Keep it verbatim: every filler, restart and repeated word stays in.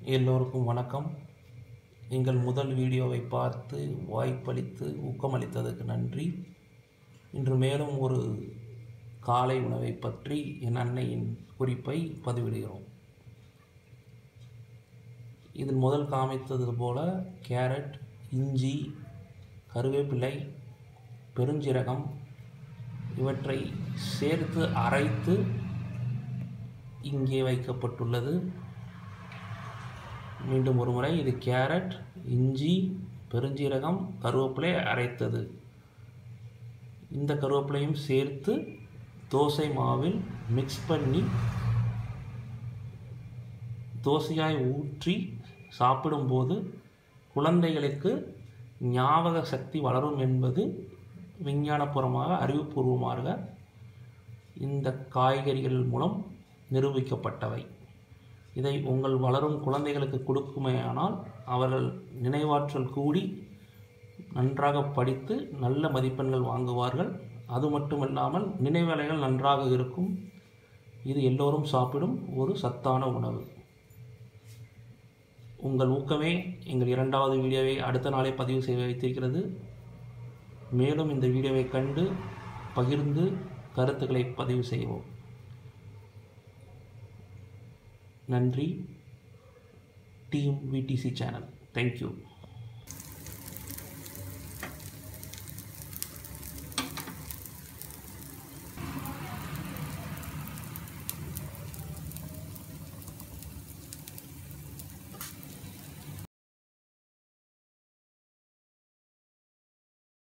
எல்லோருக்கும் வணக்கம். எங்கள் முதல் வீடியோவை பார்த்து வாய்ப்பளித்து ஊக்கமளித்ததற்கு நன்றி. இன்று மேலும் ஒரு காலை உணவை பற்றி என் அன்னையின் குறிப்பை பதிவிடுகிறோம். இதில் முதல் காமித்தது போல கேரட், இஞ்சி, கருவேப்பிலை, பெருஞ்சீரகம் இவற்றை சேர்த்து அரைத்து இங்கே வைக்கப்பட்டுள்ளது. மீண்டும் ஒரு முறை, இது கேரட், இஞ்சி, பெருஞ்சீரகம், கருவேப்பிலை அரைத்தது. இந்த கருவேப்பிலையும் சேர்த்து தோசை மாவில் மிக்ஸ் பண்ணி தோசையாய் ஊற்றி சாப்பிடும்போது குழந்தைகளுக்கு ஞாபக சக்தி வளரும் என்பது விஞ்ஞானபூர்வமாக அறிவுபூர்வமாக இந்த காய்கறிகள் மூலம் நிரூபிக்கப்பட்டவை. இதை உங்கள் வளரும் குழந்தைகளுக்கு கொடுக்குமேயானால் அவர்கள் நினைவாற்றல் கூடி நன்றாக படித்து நல்ல மதிப்பெண்கள் வாங்குவார்கள். அது மட்டுமல்லாமல் நினைவலைகள் நன்றாக இருக்கும். இது எல்லோரும் சாப்பிடும் ஒரு சத்தான உணவு. உங்கள் ஊக்கமே எங்கள் இரண்டாவது வீடியோவை அடுத்த நாளே பதிவு செய்ய வைத்திருக்கிறது. மேலும் இந்த வீடியோவை கண்டு பகிர்ந்து கருத்துக்களை பதிவு செய்வோம். நன்றி. Team VDC channel. தேங்க்யூ.